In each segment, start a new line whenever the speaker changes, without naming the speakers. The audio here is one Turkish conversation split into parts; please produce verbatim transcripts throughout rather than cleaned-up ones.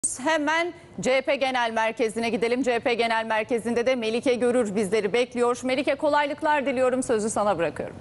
Hemen C H P Genel Merkezi'ne gidelim. C H P Genel Merkezi'nde de Melike Görür bizleri bekliyor. Melike, kolaylıklar diliyorum. Sözü sana bırakıyorum.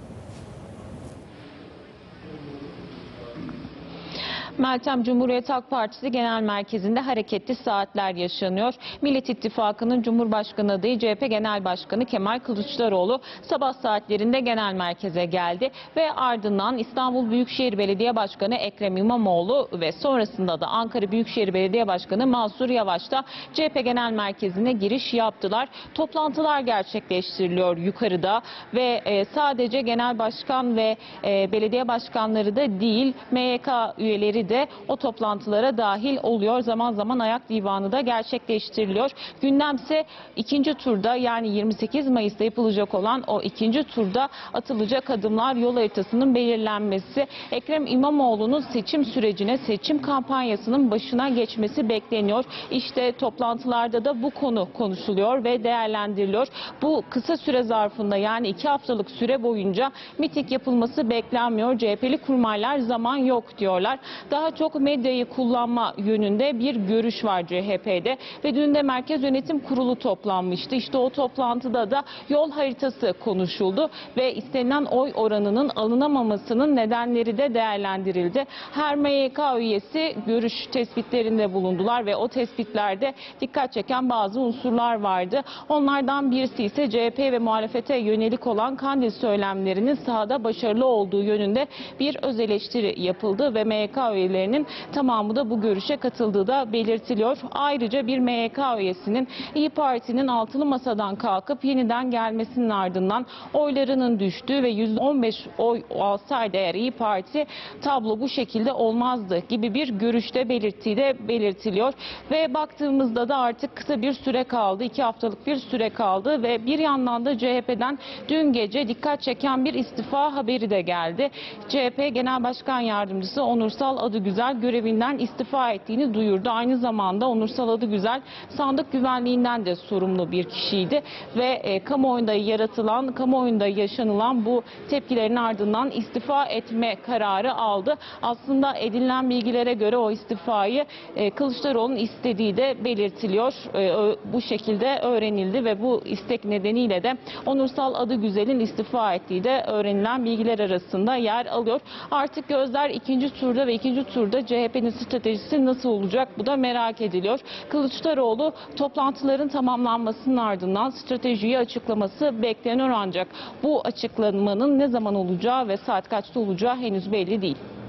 Meltem, Cumhuriyet Halk Partisi Genel Merkezi'nde hareketli saatler yaşanıyor. Millet İttifakı'nın Cumhurbaşkanı adayı C H P Genel Başkanı Kemal Kılıçdaroğlu sabah saatlerinde genel merkeze geldi ve ardından İstanbul Büyükşehir Belediye Başkanı Ekrem İmamoğlu ve sonrasında da Ankara Büyükşehir Belediye Başkanı Mansur Yavaş da C H P Genel Merkezi'ne giriş yaptılar. Toplantılar gerçekleştiriliyor yukarıda ve sadece genel başkan ve belediye başkanları da değil, M Y K üyeleri de o toplantılara dahil oluyor. Zaman zaman ayak divanı da gerçekleştiriliyor. Gündemse ikinci turda, yani yirmi sekiz Mayıs'ta yapılacak olan o ikinci turda atılacak adımlar, yol haritasının belirlenmesi. Ekrem İmamoğlu'nun seçim sürecine, seçim kampanyasının başına geçmesi bekleniyor. İşte toplantılarda da bu konu konuşuluyor ve değerlendiriliyor. Bu kısa süre zarfında, yani iki haftalık süre boyunca miting yapılması beklenmiyor. C H P'li kurmaylar zaman yok diyorlar. Daha çok medyayı kullanma yönünde bir görüş var C H P'de ve dün de Merkez Yönetim Kurulu toplanmıştı. İşte o toplantıda da yol haritası konuşuldu ve istenilen oy oranının alınamamasının nedenleri de değerlendirildi. Her M Y K üyesi görüş tespitlerinde bulundular ve o tespitlerde dikkat çeken bazı unsurlar vardı. Onlardan birisi ise C H P ve muhalefete yönelik olan Kandil söylemlerinin sahada başarılı olduğu yönünde bir öz eleştiri yapıldı ve M Y K üyelerinin tamamı da bu görüşe katıldığı da belirtiliyor. Ayrıca bir M Y K üyesinin İYİ Parti'nin altılı masadan kalkıp yeniden gelmesinin ardından oylarının düştüğü ve yüzde on beş oy alsaydı eğer İYİ Parti, tablo bu şekilde olmazdı gibi bir görüşte belirttiği de belirtiliyor. Ve baktığımızda da artık kısa bir süre kaldı. iki haftalık bir süre kaldı ve bir yandan da C H P'den dün gece dikkat çeken bir istifa haberi de geldi. C H P Genel Başkan Yardımcısı Onursal Adıgüzel görevinden istifa ettiğini duyurdu. Aynı zamanda Onursal Adıgüzel sandık güvenliğinden de sorumlu bir kişiydi ve e, kamuoyunda yaratılan, kamuoyunda yaşanılan bu tepkilerin ardından istifa etme kararı aldı. Aslında edinilen bilgilere göre o istifayı e, Kılıçdaroğlu'nun istediği de belirtiliyor. E, bu şekilde öğrenildi ve bu istek nedeniyle de Onursal Adıgüzel'in istifa ettiği de öğrenilen bilgiler arasında yer alıyor. Artık gözler ikinci turda ve ikinci turda C H P'nin stratejisi nasıl olacak? Bu da merak ediliyor. Kılıçdaroğlu toplantıların tamamlanmasının ardından stratejiyi açıklaması bekleniyor, ancak bu açıklamanın ne zaman olacağı ve saat kaçta olacağı henüz belli değil.